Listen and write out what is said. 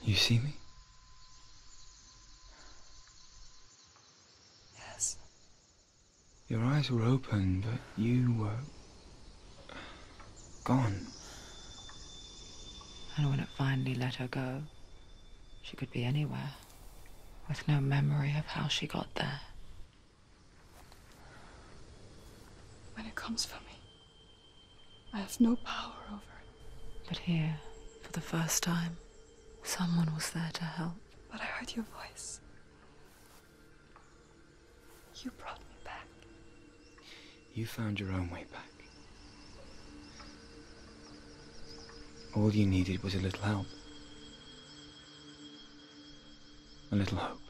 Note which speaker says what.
Speaker 1: You see me?
Speaker 2: Yes.
Speaker 1: Your eyes were open, but you were gone.
Speaker 2: And when it finally let her go, she could be anywhere, with no memory of how she got there.
Speaker 3: When it comes for me, I have no power over it.
Speaker 2: But here, for the first time, someone was there to help.
Speaker 3: But I heard your voice. You brought me back.
Speaker 1: You found your own way back. All you needed was a little help. A little hope.